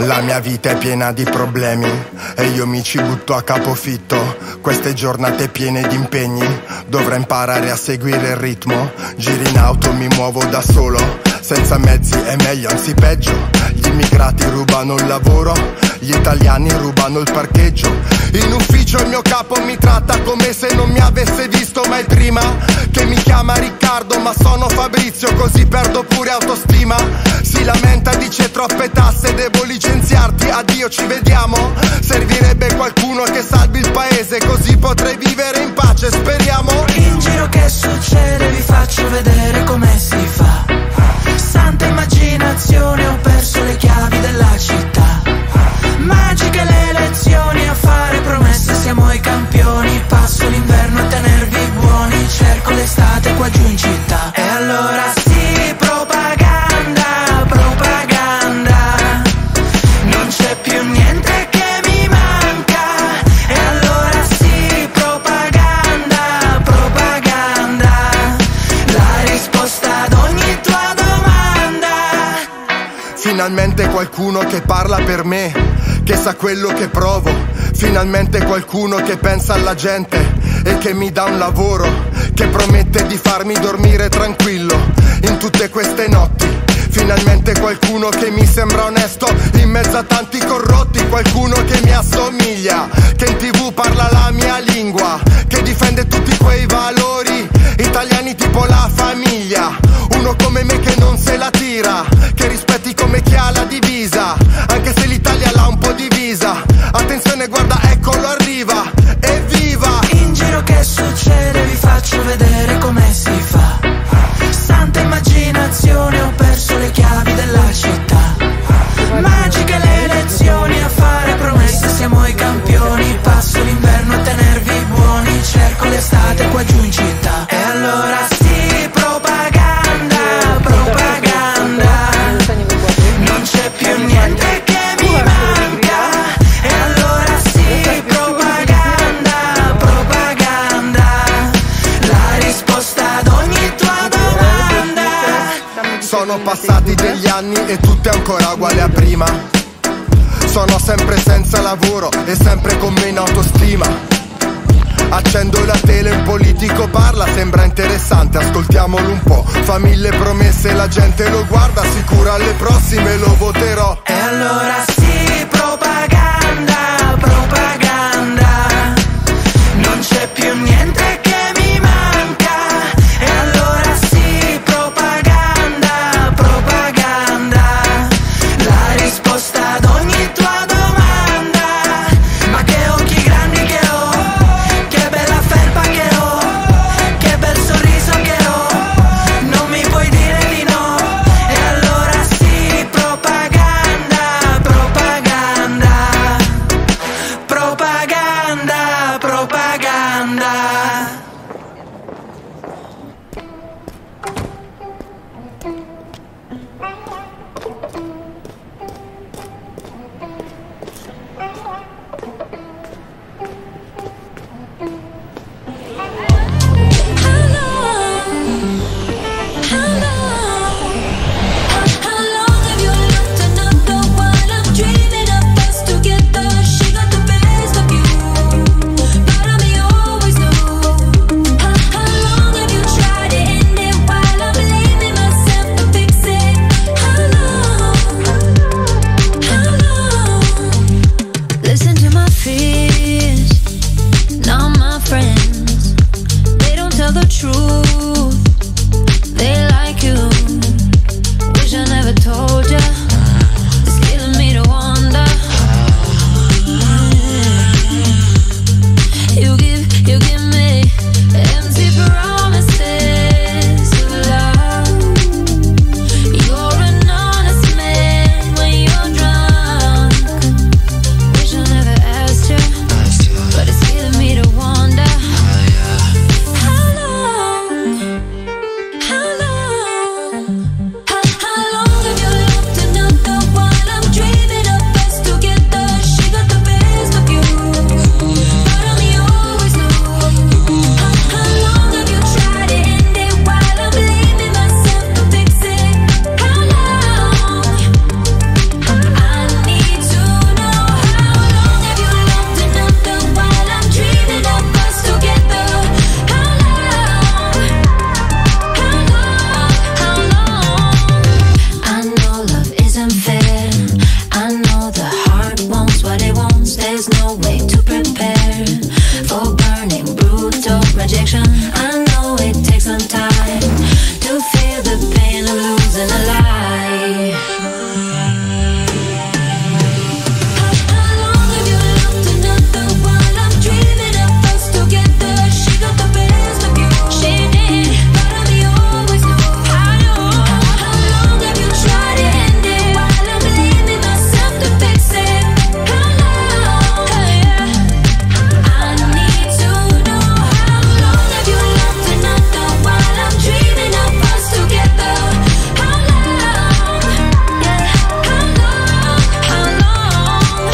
La mia vita è piena di problemi e io mi ci butto a capofitto. Queste giornate piene di impegni, dovrei imparare a seguire il ritmo. Giri in auto, mi muovo da solo, senza mezzi è meglio, anzi peggio. Gli immigrati rubano il lavoro, gli italiani rubano il parcheggio. In ufficio il mio capo mi tratta come se non mi avesse visto mai prima. Che mi chiama Riccardo ma sono Fabrizio, così perdo pure autostima. Si lamenta, dice troppe tasse, devo licenziarti, addio ci vediamo. Servirebbe qualcuno che salvi il paese, così potrei vivere in pace, speriamo. In giro che succede, vi faccio vedere come si fa. Santa immaginazione, ho perso le chiavi della città. Magiche le lezioni, a fare promesse siamo i campioni. Passo l'inverno a tenervi buoni, cerco l'estate qua giù in città. E allora sì, propaganda, propaganda, non c'è più niente che mi manca. E allora sì, propaganda, propaganda, la risposta ad ogni tua domanda. Finalmente qualcuno che parla per me, che sa quello che provo. Finalmente qualcuno che pensa alla gente e che mi dà un lavoro, che promette di farmi dormire tranquillo in tutte queste notti. Finalmente qualcuno che mi sembra onesto in mezzo a tanti corrotti. Qualcuno che mi assomiglia, che in TV parla la mia lingua, che difende tutti quei valori italiani tipo la famiglia. Uno come me che non se la tira, che rispetti come chi ha la divisa, anche se l'Italia l'ha un po' divisa. Attenzione, guarda, eccolo arriva, evviva! In giro che succede, vi faccio vedere come si fa. Santa immaginazione, ho perso le chiavi della città. Magiche le lezioni, a fare promesse siamo i campioni. Passo l'inverno a tenervi buoni, cerco l'estate qua giù in città. E allora sì, propaganda, propaganda, non c'è più niente che mi manca. E allora sì, propaganda, propaganda, la risposta ad ogni tua domanda. Sono passati degli anni e tutto è ancora uguale a prima. Sono sempre senza lavoro e sempre con meno autostima. Accendo la tele, un politico parla, sembra interessante, ascoltiamolo un po'. Fa mille promesse, la gente lo guarda, sicuro alle prossime lo voterò. E allora sì, propaganda, propaganda, non c'è più niente che mi manca. E allora sì, propaganda, propaganda, la risposta ad ogni tua domanda. Ma che occhi grandi che ho, che bella felpa che ho, che bel sorriso che ho, non mi puoi dire di no. E allora sì, propaganda, propaganda, propaganda, propaganda. She got the best of you, but I always know rejection. I know it takes some time to feel the pain of losing a life. How long have you loved another while I'm dreaming of us together? She got the best of you. She did, but I always knew. How long have you tried to end it while I'm blaming myself to fix it? How long? I need to know. How long have you loved another while I'm dreaming of us together? How long? Yeah, how long? How long?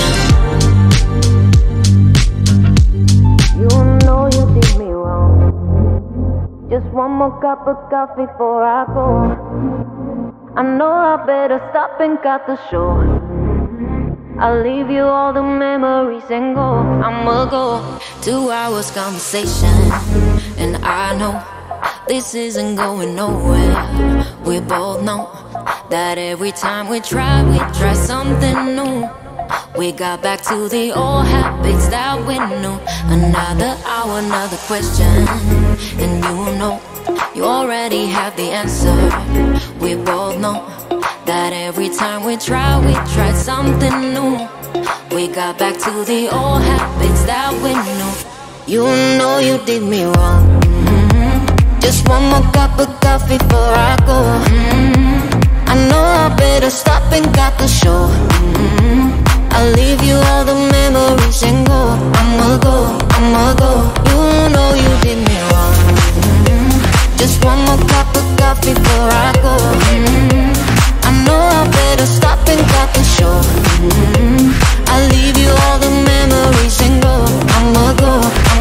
You know you did me wrong. Just one more cup of coffee before I go. I know I better stop and cut the show. I'll leave you all the memories and go. I'ma go. 2 hours conversation, and I know this isn't going nowhere. We both know that every time we try something new. We got back to the old habits that we knew. Another hour, another question, and you know you already have the answer. We both know that every time we try something new. We got back to the old habits that we knew. You know you did me wrong. Just one more cup of coffee before I go. I know I better stop and cut the show. I'll leave you all the memories and go. I'ma go. You know you did me wrong. Just one more cup of coffee before I go. I know I better stop and cut the show. I'll leave you all the memories and go. I'ma go.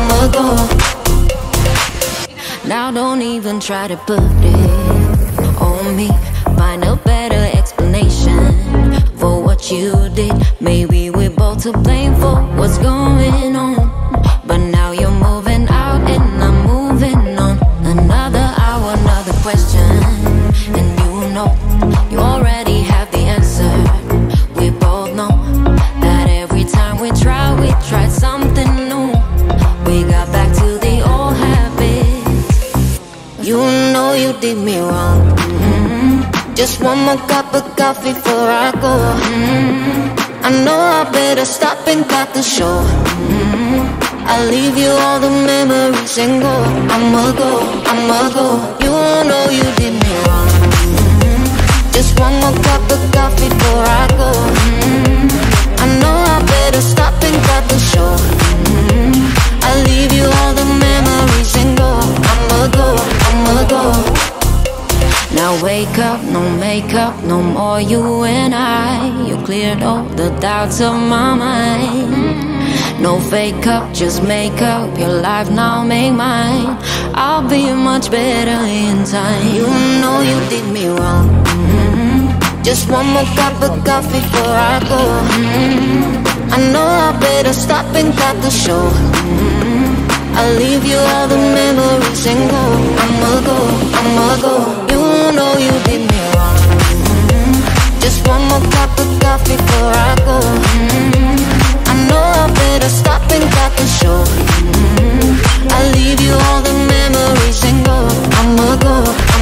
Now don't even try to put it on me. Find a better explanation for what you did. Maybe we're both to blame for what's going on. But now you're moving out and I'm moving on. Another hour, another question, and you know you already have the answer. We both know that every time we tried something new. We got back to the old habits. You know you did me wrong. Just one more cup of coffee before I go. I know I better stop and cut the show. I'll leave you all the memories and go. I'ma go. You know you did me wrong. Just one more cup of coffee before I go. I know I better stop and cut the show. I'll leave you all the memories and go. I'ma go. Now wake up, no makeup, no more you and I. You cleared all the doubts of my mind. No fake up, just make up your life now, make mine. I'll be much better in time. You know you did me wrong. Just one more cup of coffee before I go. I know I better stop and cut the show. I'll leave you all the memories and go. I'ma go. You know you did me wrong. Just one more cup of coffee before I go. I know I better stop and cut the show. I'll leave you all the memories and go. I'ma go.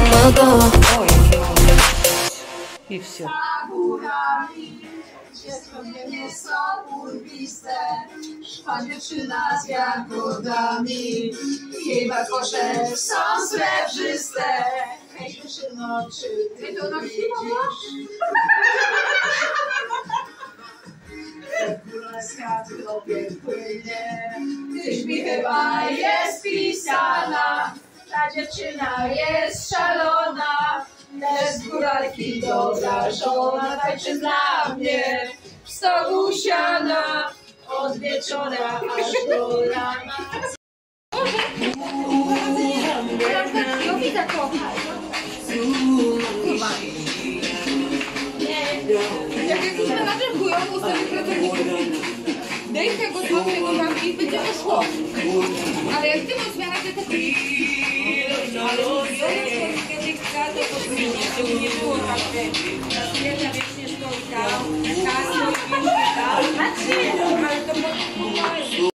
I все. Nie są urwiste, szła dziewczyna z jagodami. Jej warkosze są srebrzyste. Hej dziewczyno, czy ty to widzisz? Królewska w tobie płynie. Tyś mi chyba jest pisana. Ta dziewczyna jest szalona. Też z góralki dobra żona. Tańczy dla mnie w stogu siana. Od wieczora aż do rana. Jak jakiś menadżer chujowy ustawił pracowników, daj tego słabego nam i będzie to szło. Ale jak ty masz zmianę, to tak... Ale nie było tak, że jedna wiecznie stoi tam,